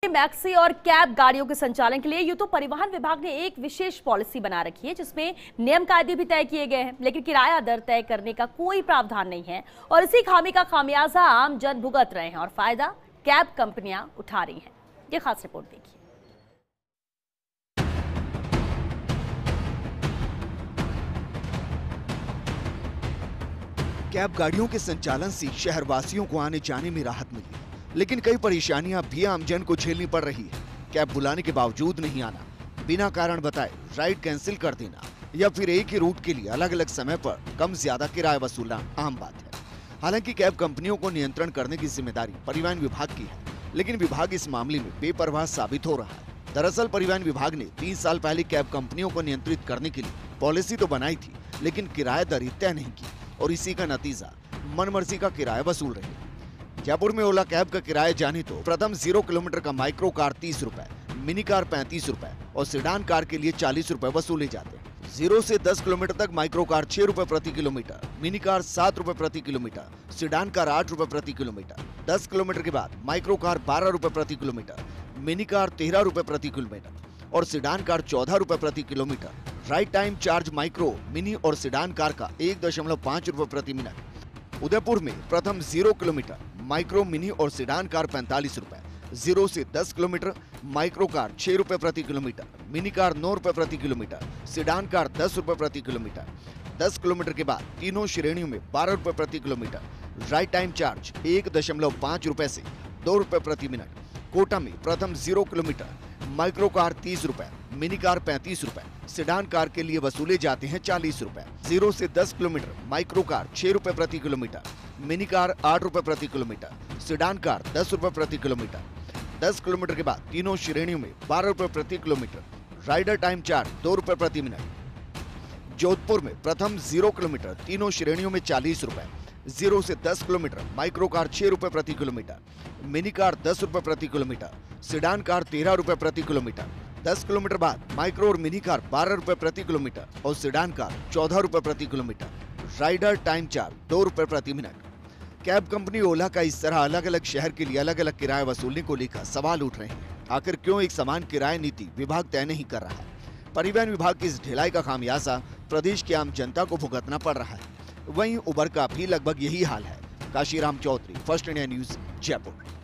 Maxi और cab गाड़ियों के संचालन के लिए यूं तो परिवहन विभाग ने एक विशेष पॉलिसी बना रखी है जिसमें नियम कायदे भी तय किए गए हैं, लेकिन किराया दर तय करने का कोई प्रावधान नहीं है और इसी खामी का खामियाजा आम जन भुगत रहे हैं और फायदा कैब कंपनियां उठा रही हैं। ये खास रिपोर्ट देखिए। कैब गाड़ियों के संचालन से शहरवासियों को आने जाने में राहत मिली, लेकिन कई परेशानियां भी आमजन को झेलनी पड़ रही है। कैब बुलाने के बावजूद नहीं आना, बिना कारण बताए राइड कैंसिल कर देना या फिर एक ही रूट के लिए अलग अलग समय पर कम ज्यादा किराया वसूलना आम बात है। हालांकि कैब कंपनियों को नियंत्रण करने की जिम्मेदारी परिवहन विभाग की है, लेकिन विभाग इस मामले में बेपरवाह साबित हो रहा है। दरअसल परिवहन विभाग ने 3 साल पहले कैब कंपनियों को नियंत्रित करने के लिए पॉलिसी तो बनाई थी, लेकिन किराया दर तय नहीं की और इसी का नतीजा मनमर्जी का किराया वसूल रहे। जयपुर में ओला कैब का किराया जाने तो प्रथम 0 किलोमीटर का माइक्रो कार 30 रुपए, मिनी कार 35 रुपए और सेडान कार के लिए 40 रुपए वसूले जाते हैं। 0 से 10 किलोमीटर तक माइक्रो कार 6 रुपए प्रति किलोमीटर, मिनी कार 7 रुपए प्रति किलोमीटर, सेडान कार 8 रुपए प्रति किलोमीटर। 10 किलोमीटर के बाद माइक्रो कार 12 रुपए प्रति किलोमीटर, मिनी कार 13 रुपए प्रति किलोमीटर और सेडान कार 14 रुपए प्रति kilometre. Ride time charge micro, mini और सेडान कार का 1.5 रुपए प्रति मिनट। उदयपुर में प्रथम 0 किलोमीटर माइक्रो, मिनी और सेडान कार 45 रुपए, 0 से 10 किलोमीटर माइक्रो कार 6 रुपए प्रति किलोमीटर, मिनी कार 9 रुपए प्रति किलोमीटर, सेडान कार 10 रुपए प्रति किलोमीटर। 10 किलोमीटर के बाद तीनों श्रेणियों में 12 रुपए प्रति किलोमीटर। राइड टाइम चार्ज 1.5 रुपए से 2 रुपए प्रति मिनट। कोटा में प्रथम 0 किलोमीटर माइक्रो कार 30 रुपए, मिनी कार 35 रुपए, सेडान कार के लिए वसूले जाते हैं 40 रुपए। 0 से 10 किलोमीटर माइक्रो कार 6 रुपए प्रति किलोमीटर, मिनी कार 8 रुपए प्रति किलोमीटर, सेडान कार 10 रुपए प्रति किलोमीटर। 10 किलोमीटर के बाद तीनों श्रेणियों में 12 रुपए प्रति किलोमीटर। राइडर टाइम चार्ज 2 रुपए प्रति मिनट। जोधपुर में प्रथम 0 किलोमीटर तीनों श्रेणियों में 40 रुपए, 0 से 10 किलोमीटर माइक्रो कार 6 रुपए प्रति किलोमीटर, मिनी कार 10 रुपए प्रति किलोमीटर, सेडान कार 13 रुपए प्रति किलोमीटर। 10 किलोमीटर बाद माइक्रो और मिनी कार 12 रुपए प्रति किलोमीटर और सेडान कार 14 रुपए प्रति किलोमीटर। राइडर टाइम चार्ज 2 रुपए प्रति मिनट। कैब कंपनी ओला का इस तरह अलग अलग शहर के लिए अलग अलग किराया वसूलने को लेकर सवाल उठ रहे हैं। आखिर क्यों एक समान किराया नीति विभाग तय नहीं कर रहा है? परिवहन विभाग की इस ढिलाई का खामियाजा प्रदेश की आम जनता को भुगतना पड़ रहा है। वहीं उबर का भी लगभग यही हाल है। Kashiram Chaudhary, first India news, Jaipur.